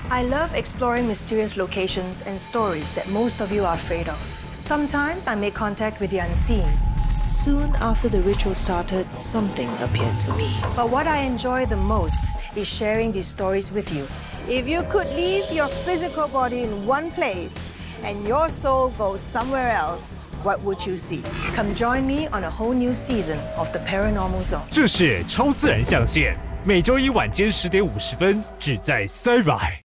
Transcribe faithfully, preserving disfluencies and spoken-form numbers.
I love exploring mysterious locations and stories that most of you are afraid of. Sometimes I make contact with the unseen. Soon after the ritual started, something appeared to me. But what I enjoy the most is sharing these stories with you. If you could leave your physical body in one place and your soul goes somewhere else, what would you see? Come join me on a whole new season of the Paranormal Zone. 这是超自然象限，每周一晚间十点五十分，只在 Syfy。